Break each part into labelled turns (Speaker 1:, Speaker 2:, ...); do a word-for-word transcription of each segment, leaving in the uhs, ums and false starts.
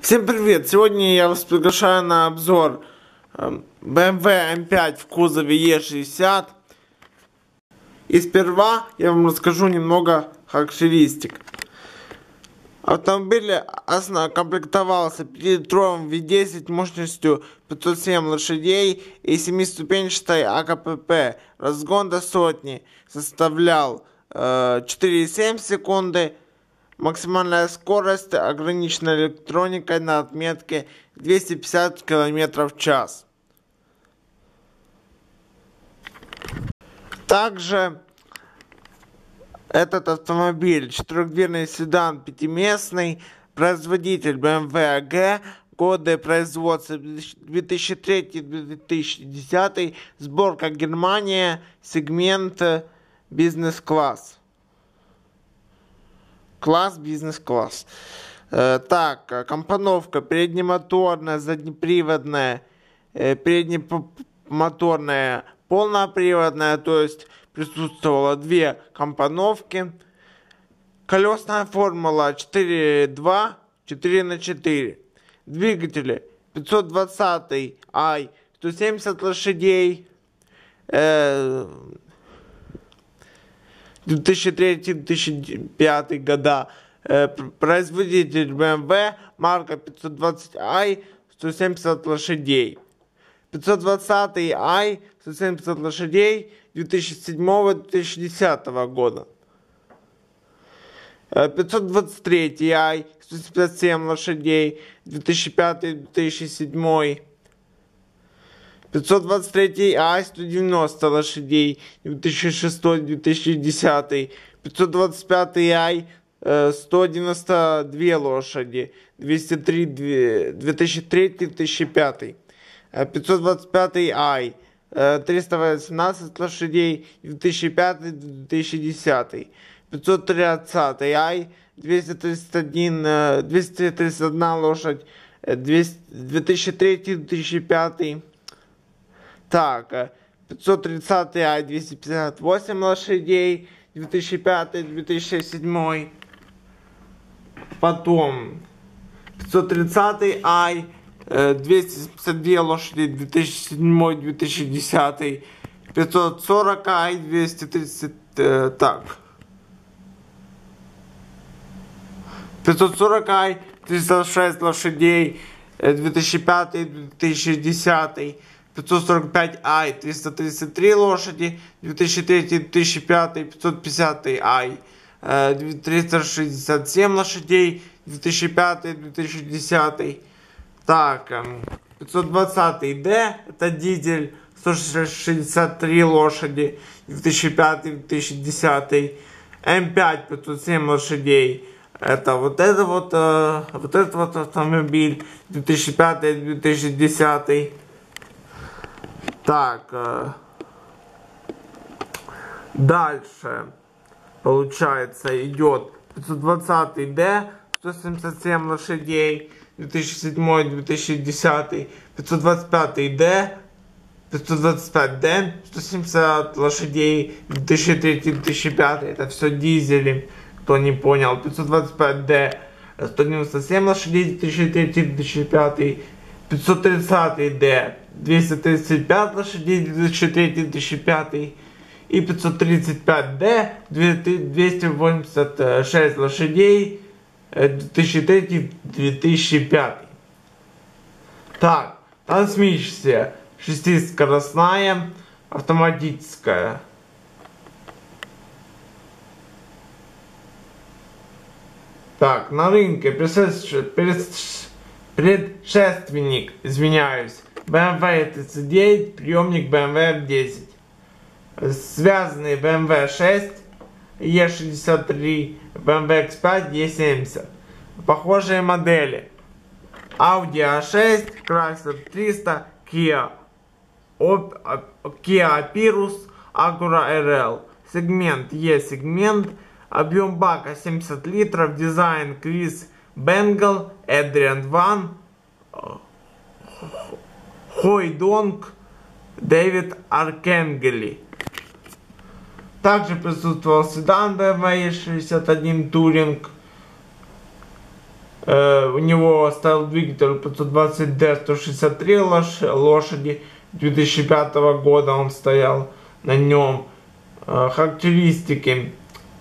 Speaker 1: Всем привет! Сегодня я вас приглашаю на обзор бэ эм вэ эм пять в кузове е шестьдесят. И сперва я вам расскажу немного характеристик. Автомобиль комплектовался пятилитровым ви десять мощностью пятьсот семь лошадей и семиступенчатой а ка пэ пэ. Разгон до сотни составлял э, четыре и семь секунды. Максимальная скорость ограничена электроникой на отметке двести пятьдесят километров в час. Также этот автомобиль четырехдверный седан пятиместный, производитель бэ эм вэ а гэ, годы производства две тысячи третий — две тысячи десятый, сборка Германия, сегмент бизнес-класс. Класс, бизнес-класс. Э, так, компоновка переднемоторная, заднеприводная, э, переднемоторная, полноприводная, то есть присутствовало две компоновки. Колесная формула четыре два, четыре на четыре. Двигатели пятьсот двадцать ай, сто семьдесят лошадей. Э, две тысячи третий — две тысячи пятый года. Э, производитель бэ эм вэ, марка пятьсот двадцать ай, сто семьдесят лошадей. пятьсот двадцать ай, сто семьдесят лошадей, две тысячи седьмого — две тысячи десятого года. Э, пятьсот двадцать три ай, сто семьдесят семь лошадей, две тысячи пятый — две тысячи седьмой. пятьсот двадцать три ай, сто девяносто лошадей, две тысячи шестой — две тысячи десятый. пятьсот двадцать пять ай, сто девяносто две лошади, двести три — две тысячи третий — две тысячи пятый. пятьсот двадцать пять ай, триста восемнадцать лошадей, две тысячи пятый — две тысячи десятый. пятьсот тридцать ай, двести тридцать один, двести тридцать одна лошадь, две тысячи третий — две тысячи пятый. Так, пятьсот тридцать ай, двести пятьдесят восемь лошадей, две тысячи пятый — две тысячи седьмой. Потом пятьсот тридцать ай, двести пятьдесят две лошади, две тысячи седьмой — две тысячи десятый. пятьсот сорок ай, двести тридцать, э, так. пятьсот сорок ай, триста шесть лошадей, две тысячи пятый — две тысячи десятый. пятьсот сорок пять ай, триста тридцать три лошади, две тысячи третий — две тысячи пятый. пятьсот пятьдесят ай, триста шестьдесят семь лошадей, две тысячи пятый — две тысячи десятый. Так, пятьсот двадцать дэ, это дизель, сто шестьдесят три лошади, две тысячи пятый — две тысячи десятый. эм пять, пятьсот семь лошадей. Это вот это вот, э, вот этот вот автомобиль, две тысячи пятый — две тысячи десятый. Так, э, дальше, получается, идет пятьсот двадцать дэ, сто семьдесят семь лошадей, две тысячи седьмой — две тысячи десятый. пятьсот двадцать пять дэ, пятьсот двадцать пять дэ, сто семьдесят лошадей, две тысячи третий — две тысячи пятый. Это все дизели, кто не понял. пятьсот двадцать пять дэ, сто девяносто семь лошадей, две тысячи третий — две тысячи пятый. пятьсот тридцать дэ, двести тридцать пять лошадей, две тысячи третий — две тысячи пятый. И пятьсот тридцать пять дэ, двести восемьдесят шесть лошадей, две тысячи третий — две тысячи пятый. Так, трансмиссия шестискоростная, автоматическая. Так, на рынке предшественник, извиняюсь, бэ эм вэ тридцать девять, приемник бэ эм вэ эф десять. Связанные бэ эм вэ шесть, е шестьдесят три, бэ эм вэ икс пять, е семьдесят. Похожие модели: Audi а шесть, Chrysler триста, Kia, Kia Opirus, Acura эр эл. Сегмент E-сегмент. Объем бака семьдесят литров. Дизайн Крис Бенгал, Эдриан Ван, Хойдонг, Дэвид Аркенгели. Также присутствовал седан бэ эм вэ е шестьдесят один Touring. Э, у него стоял двигатель пятьсот двадцать дэ сто шестьдесят три лош лошади. две тысячи пятого года он стоял на нем. Э, характеристики.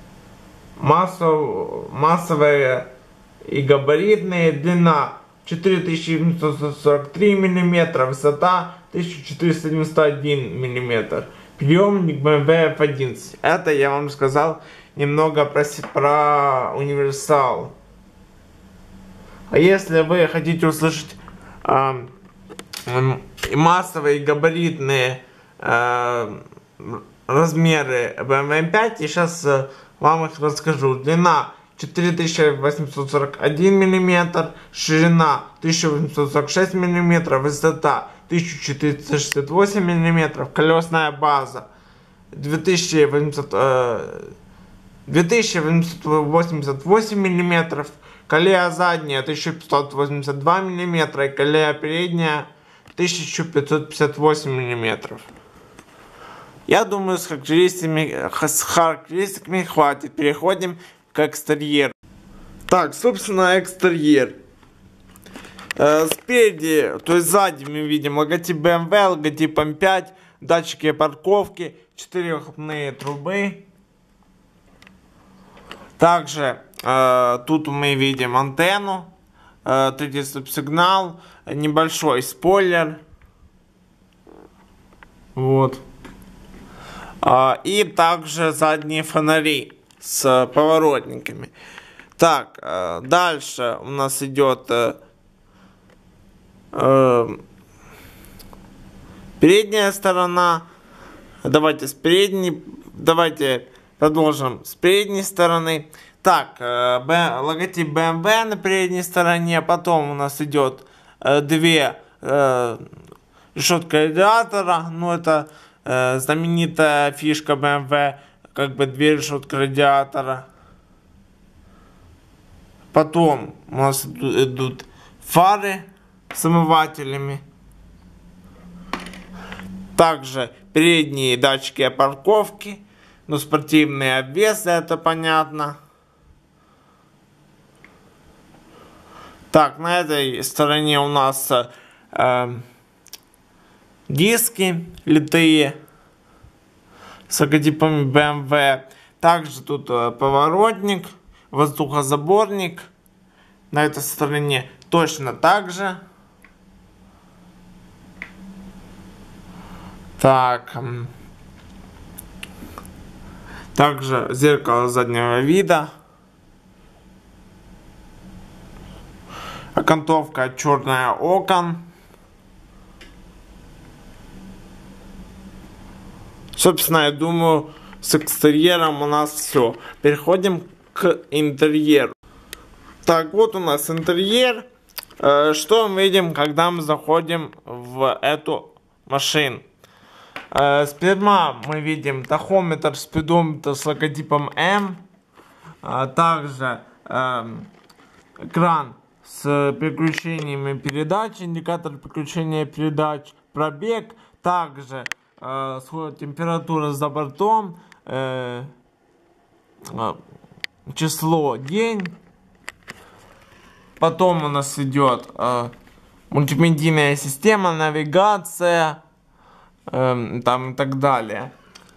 Speaker 1: Массов, массовые и габаритные. Длина четыре тысячи семьсот сорок три миллиметра, высота тысяча четыреста девяносто один миллиметр. Приемник бэ эм вэ эф одиннадцать. Это я вам сказал немного про, про универсал. А если вы хотите услышать э, массовые габаритные э, размеры бэ эм вэ эм пять, я сейчас э, вам их расскажу. Длина четыре тысячи восемьсот сорок один миллиметр, ширина тысяча восемьсот сорок шесть миллиметров, высота тысяча четыреста шестьдесят восемь миллиметров, колесная база две тысячи восемьсот восемьдесят восемь миллиметров, колея задняя тысяча пятьсот восемьдесят два миллиметра и колея передняя тысяча пятьсот пятьдесят восемь миллиметров. Я думаю, с характеристиками, с характеристиками хватит. Переходим к экстерьеру. Так, собственно, экстерьер. Э, спереди, то есть сзади мы видим логотип бэ эм вэ, логотип эм пять, датчики парковки, четыре выхлопные трубы. Также э, тут мы видим антенну, э, третий стоп-сигнал, небольшой спойлер. Вот. Uh, и также задние фонари с поворотниками. Так, uh, дальше у нас идет uh, uh, передняя сторона. Давайте с передней, давайте продолжим с передней стороны. Так, uh, B, логотип бэ эм вэ на передней стороне. Потом у нас идет uh, две uh, решетки радиатора. Ну, это знаменитая фишка бэ эм вэ, как бы две решетки радиатора. Потом у нас идут фары с омывателями. Также передние датчики парковки, но спортивные обвесы, это понятно. Так, на этой стороне у нас э, диски литые с логотипами бэ эм вэ. Также тут э, поворотник, воздухозаборник. На этой стороне точно так же. Так. Также зеркало заднего вида. Окантовка черная окон. Собственно, я думаю, с экстерьером у нас все. Переходим к интерьеру. Так, вот у нас интерьер. Что мы видим, когда мы заходим в эту машину? Сперва мы видим тахометр, спидометр с логотипом М. Также экран с переключениями передач, индикатор переключения передач, пробег. Также э, температура за бортом, э, э, число, день. Потом у нас идет э, мультимедийная система, навигация, э, там и так далее.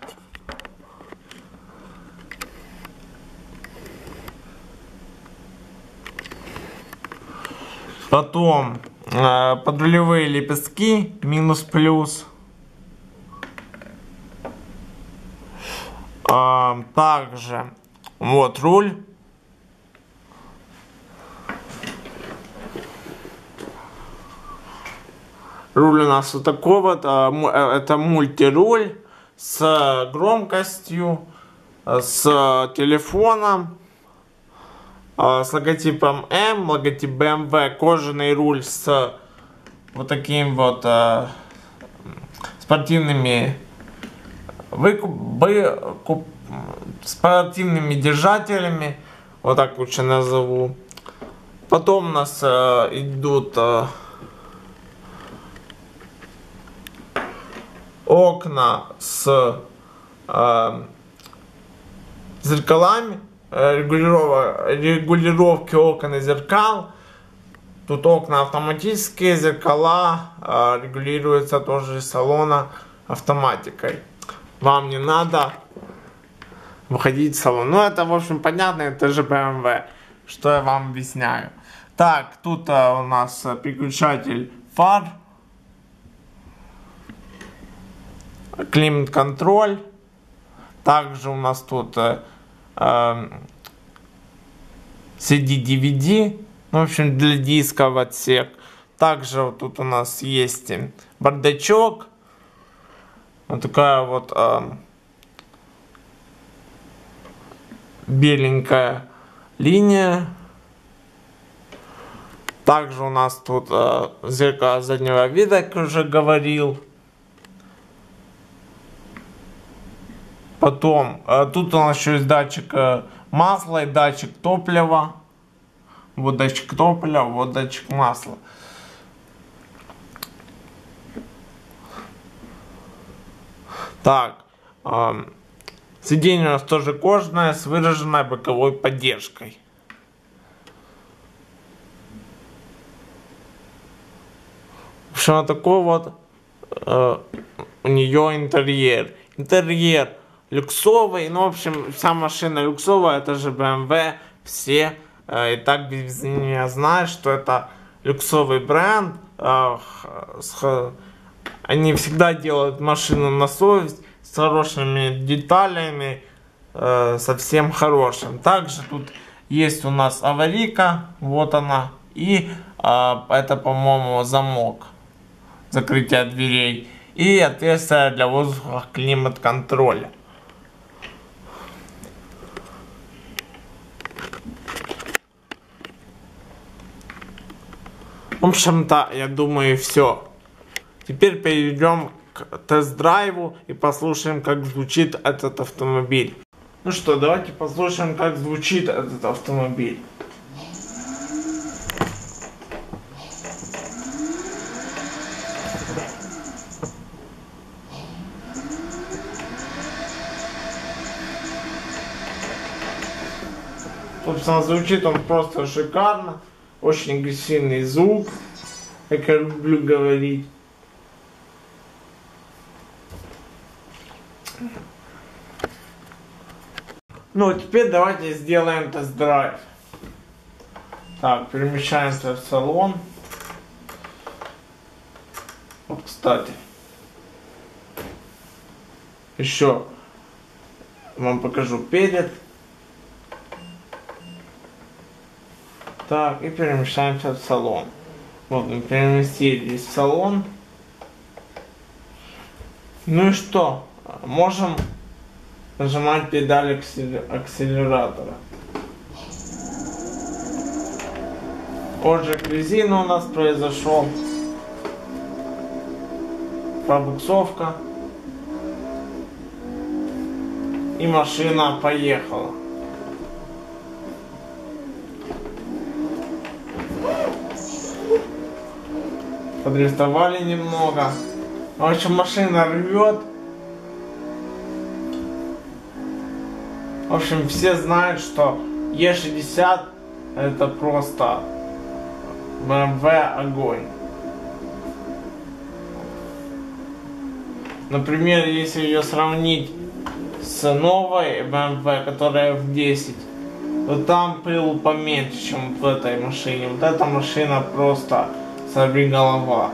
Speaker 1: Потом э, подрулевые лепестки, минус-плюс. Э, также вот руль. Руль у нас вот такой вот. Э, это мультируль с громкостью, с телефоном. С логотипом М, логотип бэ эм вэ, кожаный руль с вот таким вот э, спортивными выкуп, выкуп, спортивными держателями, вот так лучше назову. Потом у нас э, идут э, окна с э, зеркалами. регулировки окон и зеркал. Тут окна автоматические, зеркала э, регулируются тоже из салона автоматикой. Вам не надо выходить в салон. Ну, это, в общем, понятно, это же бэ эм вэ, что я вам объясняю. Так, тут а, у нас а, переключатель фар, климат-контроль. Также у нас тут а, а, си ди ди ви ди, ну, в общем, для дисков отсек. Также вот тут у нас есть бардачок. Вот такая вот а, беленькая линия. Также у нас тут э, зеркало заднего вида, как уже говорил. Потом э, тут у нас еще есть датчик э, масла и датчик топлива. Вот датчик топлива, вот датчик масла. Так, э, сиденье у нас тоже кожаное с выраженной боковой поддержкой. В общем, вот такой вот э, у нее интерьер. Интерьер люксовый, ну, в общем, вся машина люксовая, это же бэ эм вэ, все э, и так без меня знают, что это люксовый бренд. Э, с, они всегда делают машину на совесть, с хорошими деталями, э, совсем хорошим. Также тут есть у нас аварийка, вот она, и э, это, по-моему, замок. Закрытие дверей и отверстие для воздуха климат-контроля. В общем-то, я думаю, все. Теперь перейдем к тест-драйву и послушаем, как звучит этот автомобиль. Ну что, давайте послушаем, как звучит этот автомобиль. Собственно, звучит он просто шикарно, очень агрессивный звук, как я люблю говорить. Ну, теперь давайте сделаем тест-драйв. Так, перемещаемся в салон. Вот, кстати, еще вам покажу перед. Так, и перемещаемся в салон. Вот, мы переместились в салон. Ну и что? Можем нажимать педаль акселератора. Отжиг резины у нас произошел. Пробуксовка. И машина поехала. Подрисовали немного. В общем, машина рвет. В общем, все знают, что е шестьдесят это просто бэ эм вэ огонь. Например, если ее сравнить с новой бэ эм вэ, которая эф десять, то там пыл поменьше, чем в этой машине. Вот эта машина просто сорвиголова.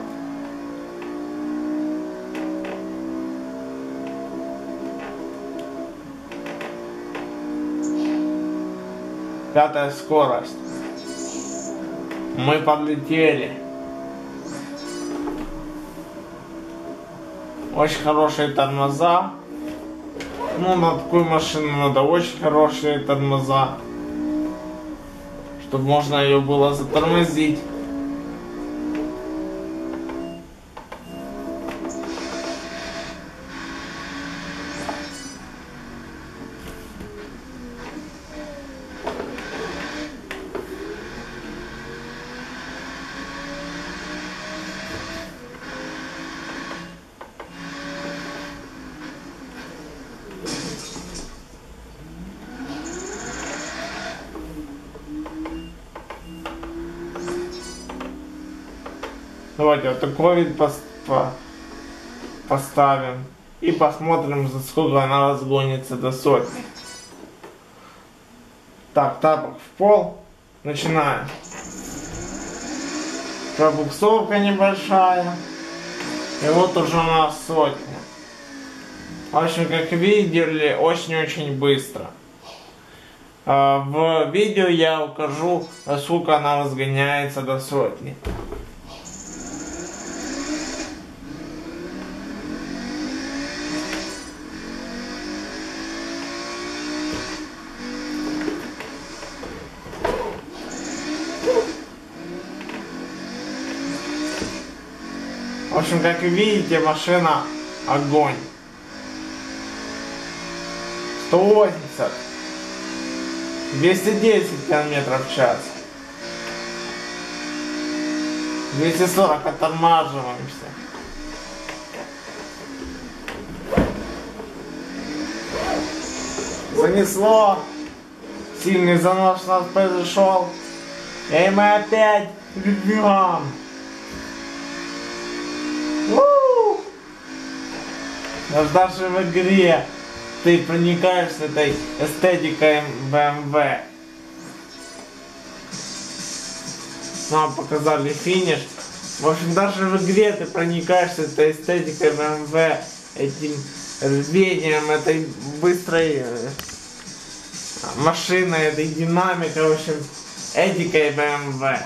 Speaker 1: Пятая скорость. Мы подлетели. Очень хорошие тормоза. Ну, на такую машину надо очень хорошие тормоза, чтобы можно ее было затормозить. Давайте вот такой вид по по поставим. И посмотрим, за сколько она разгонится до сотни. Так, тапок в пол. Начинаем. Пробуксовка небольшая. И вот уже у нас сотня. В общем, как видели, очень-очень быстро. В видео я укажу, сколько она разгоняется до сотни. В общем, как вы видите, машина огонь. сто восемьдесят. двести десять километров в час. двести сорок, оттормаживаемся. Занесло. Сильный занос у нас произошел. И мы опять бегем. Даже в игре ты проникаешься этой эстетикой бэ эм вэ. Нам показали финиш. В общем, даже в игре ты проникаешься этой эстетикой бэ эм вэ, этим рвением, этой быстрой машиной, этой динамикой, в общем, эдикой бэ эм вэ.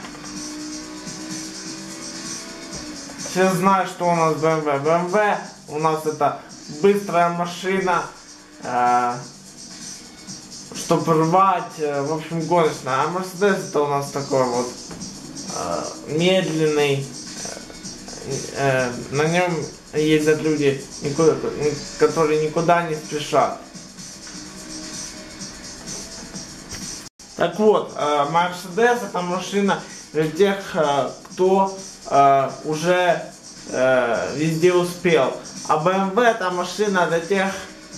Speaker 1: Все знают, что у нас бэ эм вэ. бэ эм вэ у нас это быстрая машина, э, чтобы рвать, э, в общем, гоночная. А Мерседес это у нас такой вот э, медленный, э, э, на нем ездят люди, никуда, которые никуда не спешат. Так вот, э, Мерседес это машина для тех, э, кто э, уже э, везде успел. А бэ эм вэ это машина для тех,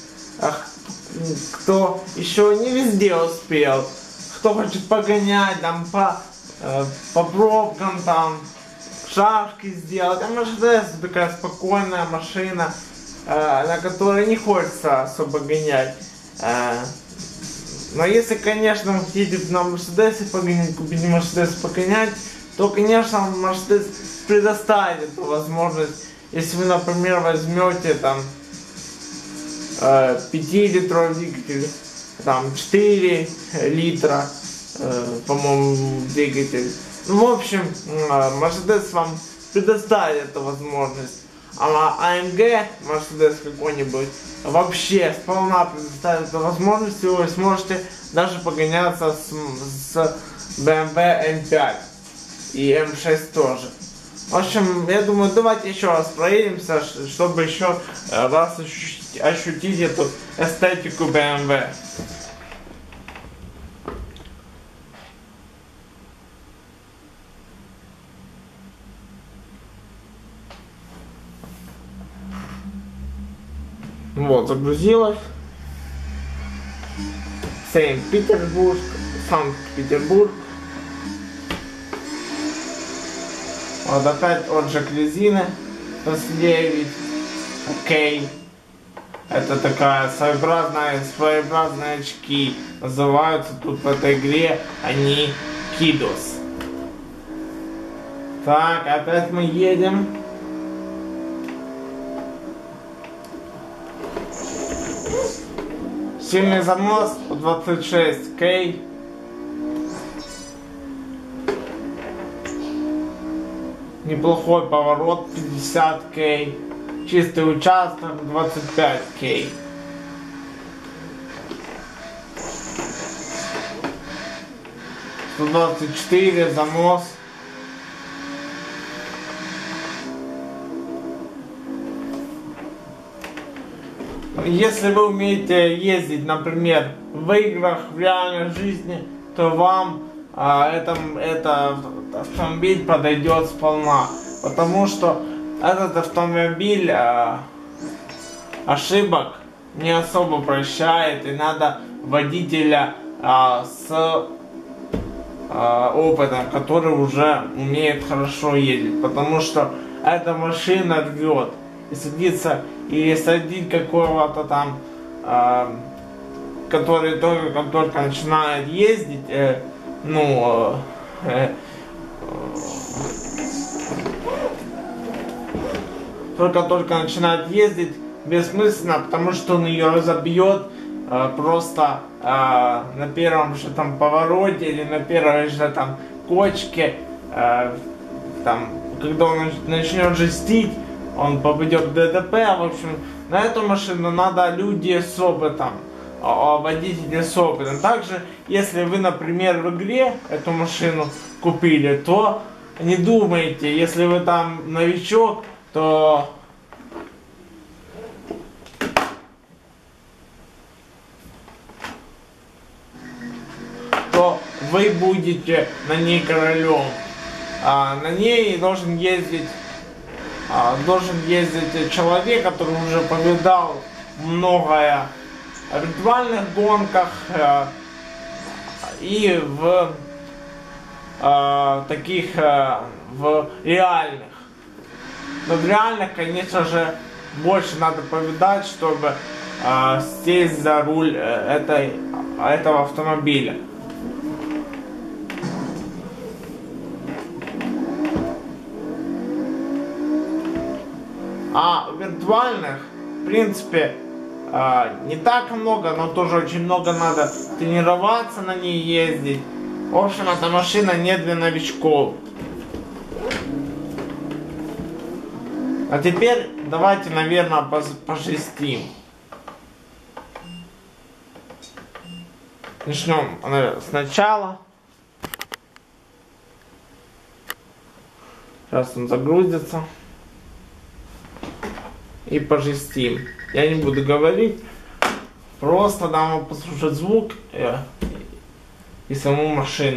Speaker 1: кто еще не везде успел, кто хочет погонять там по, э, по пробкам, там шашки сделать. А Мерседес такая спокойная машина, э, на которой не хочется особо гонять. Э, но если, конечно, вы хотите на Мерседесе погонять, купить Мерседес погонять, то, конечно, Мерседес предоставит эту возможность. Если вы, например, возьмете там э, пятилитровый двигатель, там четыре литра, э, по-моему, двигатель. Ну, в общем, Мерседес э, вам предоставит эту возможность. А а эм гэ, Мерседес какой-нибудь, вообще сполна предоставит эту возможность, и вы сможете даже погоняться с, с бэ эм вэ эм пять и эм шесть тоже. В общем, я думаю, давайте еще раз проедемся, чтобы еще раз ощутить, ощутить эту эстетику бэ эм вэ. Вот, загрузилась. Санкт-Петербург, Санкт-Петербург. Вот опять отжиг резины девять. Окей. Это такая своеобразная, своеобразные очки. Называются тут в этой игре они Кидос. Так, опять мы едем. Сильный занос двадцать шесть кей. Неплохой поворот пятьдесят кей. Чистый участок двадцать пять кей. сто двадцать четыре занос. Если вы умеете ездить, например, в играх, в реальной жизни, то вам а, это, это автомобиль подойдет сполна, потому что этот автомобиль а, ошибок не особо прощает, и надо водителя а, с э, опытом, который уже умеет хорошо ездить, потому что эта машина рвет. И садиться, и садить какого-то там, э, который только, только начинает ездить, э, ну, э, только-только начинает ездить, бессмысленно, потому что он ее разобьет э, просто э, на первом же там повороте или на первой же там кочке, э, там, когда он начнет жестить, он попадет в ДТП. В общем, на эту машину надо люди с опытом, водители с опытом. Также, если вы, например, в игре эту машину купили, то не думайте, если вы там новичок, то то вы будете на ней королем. А на ней должен ездить а, должен ездить человек, который уже повидал многое в виртуальных гонках а, и в а, таких а, в реальных. Но в реальных, конечно же, больше надо повидать, чтобы а, сесть за руль этой, этого автомобиля. А виртуальных, в принципе, не так много, но тоже очень много надо тренироваться на ней ездить. В общем, эта машина не для новичков. А теперь давайте, наверное, пожестим. Начнем сначала. Сейчас он загрузится. И пожестим. Я не буду говорить, просто дам вам послушать звук и, и саму машину.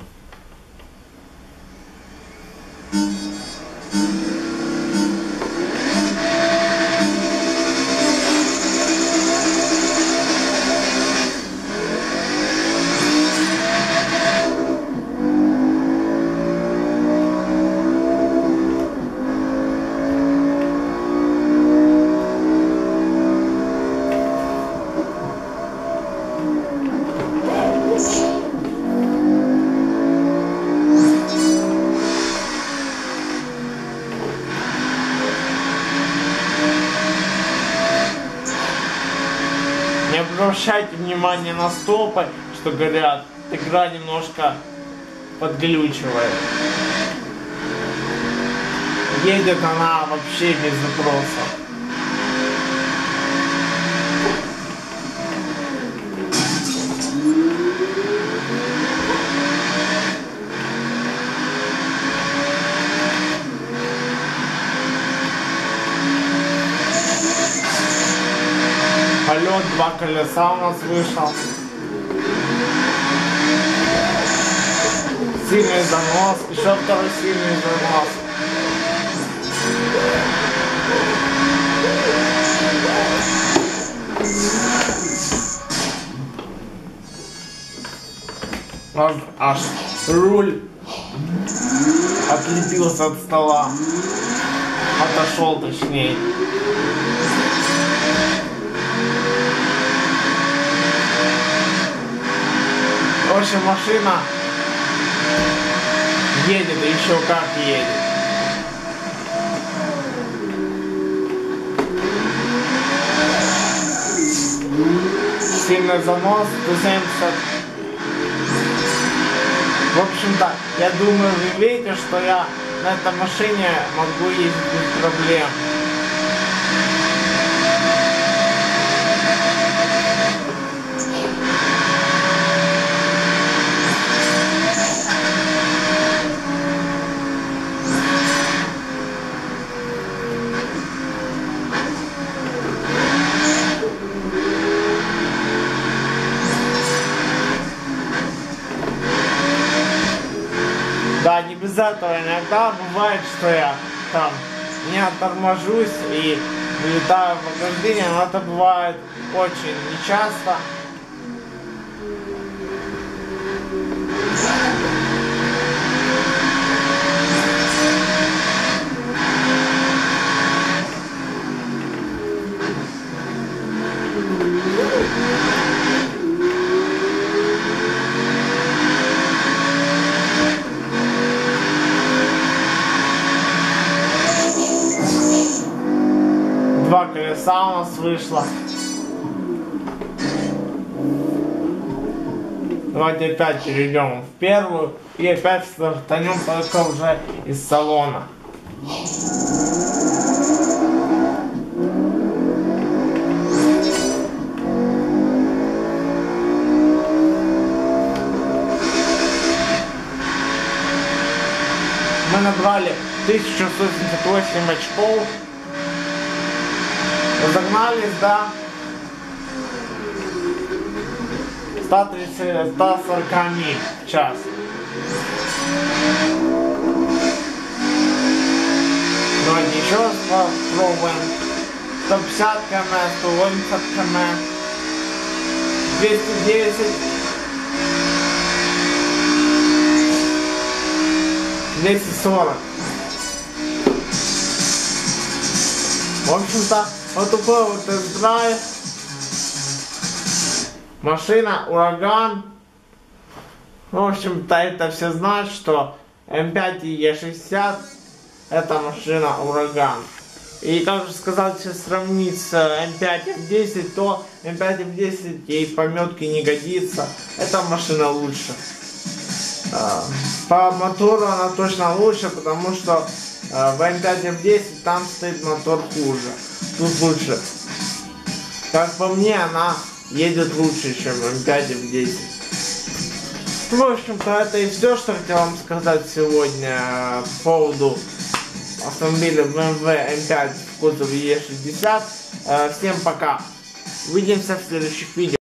Speaker 1: Не обращайте внимания на стопы, что говорят, игра немножко подглючивает. Едет она вообще без запроса. Полет, два колеса у нас вышел. Сильный занос, еще второй сильный занос. Аж, аж руль отлепился от стола. Отошел, точнее. В общем, машина едет, и еще как едет. Сильный занос, сто семьдесят. В общем-то, я думаю, вы видите, что я на этой машине могу ездить без проблем. Да, не без этого. Иногда бывает, что я там не торможусь и вылетаю в ограждение, но это бывает очень нечасто. колеса у нас вышло. Давайте опять перейдем в первую и опять стартанем только уже из салона. Мы набрали тысячу сто семьдесят восемь очков. Разогнались до ста тридцати - ста сорока миль в час. Давайте еще раз попробуем. сто пятьдесят километров, сто восемьдесят километров, двести десять, двести сорок. В общем-то, вот такой вот тест-драйв. Машина Ураган. В общем-то, это все знают, что эм пять и е шестьдесят это машина Ураган. И как же сказал, если сравнить с эм пять эф десять, то эм пять эф десять ей в пометке не годится. Эта машина лучше. По мотору она точно лучше, потому что в эм пять эф десять там стоит мотор хуже. Тут лучше. Как по мне, она едет лучше, чем эм пять эф десять. В общем-то, это и все, что хотел вам сказать сегодня по поводу автомобиля бэ эм вэ эм пять в кузове е шестьдесят. Всем пока. Увидимся в следующих видео.